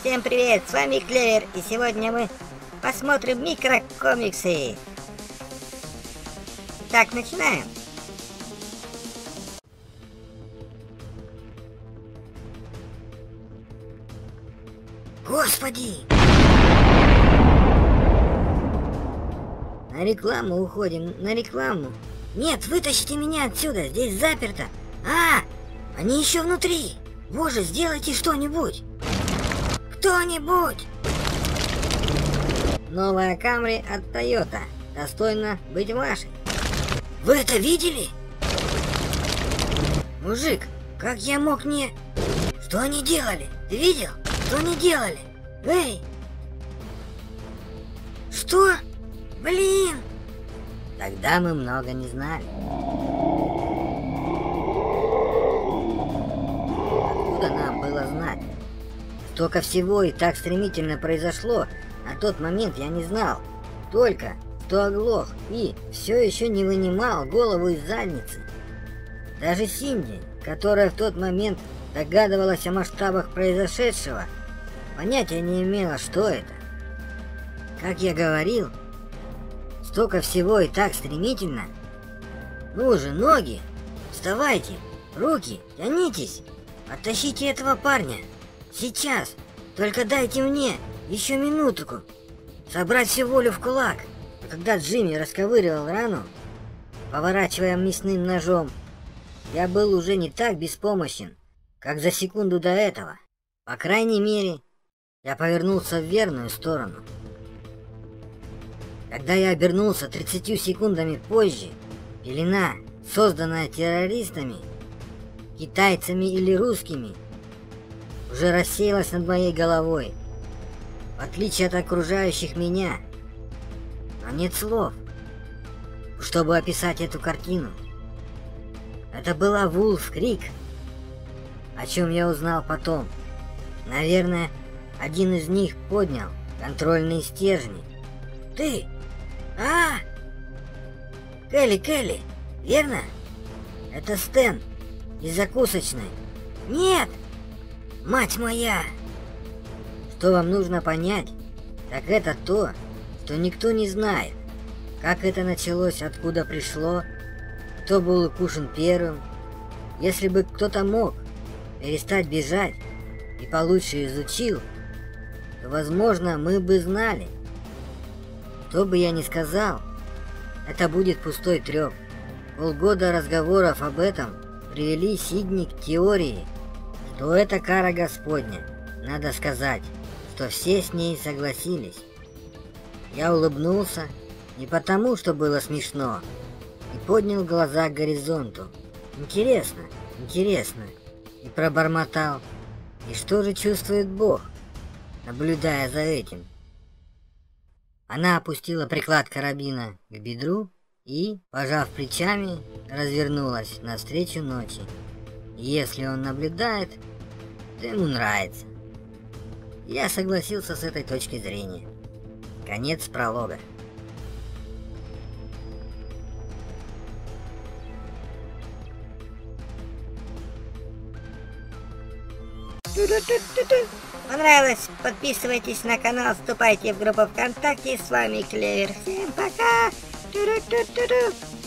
Всем привет, с вами Клевер, и сегодня мы посмотрим микрокомиксы. Так, начинаем. Господи! На рекламу уходим, на рекламу. Нет, вытащите меня отсюда, здесь заперто. Они еще внутри. Боже, сделайте что-нибудь. Кто-нибудь! Новая Camry от Toyota. Достойно быть вашей. Вы это видели? Мужик, как я мог не... Что они делали? Ты видел? Что они делали? Эй! Что? Блин! Тогда мы много не знали. Откуда нам было знать? Столько всего и так стремительно произошло, на тот момент я не знал. Только что оглох и все еще не вынимал голову из задницы. Даже Синди, которая в тот момент догадывалась о масштабах произошедшего, понятия не имела, что это. Как я говорил, столько всего и так стремительно. Ну же, ноги, вставайте, руки, тянитесь, оттащите этого парня. Сейчас, только дайте мне еще минутку собрать всю волю в кулак. А когда Джимми расковыривал рану, поворачивая мясным ножом, я был уже не так беспомощен, как за секунду до этого. По крайней мере, я повернулся в верную сторону. Когда я обернулся 30 секундами позже, пелена, созданная террористами, китайцами или русскими, уже рассеялась над моей головой, в отличие от окружающих меня. Но нет слов, чтобы описать эту картину. Это была Вулф Крик, о чем я узнал потом. Наверное, один из них поднял контрольные стержни. Ты? Келли, верно? Это Стэн из закусочной. Нет! Мать моя! Что вам нужно понять, так это то, что никто не знает, как это началось, откуда пришло, кто был укушен первым. Если бы кто-то мог перестать бежать и получше изучил, то, возможно, мы бы знали. Что бы я ни сказал, это будет пустой трёп. Полгода разговоров об этом привели Сидни к теории, что это кара Господня. Надо сказать, что все с ней согласились. Я улыбнулся не потому, что было смешно, и поднял глаза к горизонту. Интересно, и пробормотал. И что же чувствует Бог, наблюдая за этим? Она опустила приклад карабина к бедру и, пожав плечами, развернулась навстречу ночи. Если он наблюдает, то ему нравится. Я согласился с этой точки зрения. Конец пролога. Понравилось? Подписывайтесь на канал, вступайте в группу ВКонтакте. С вами Клевер. Всем пока!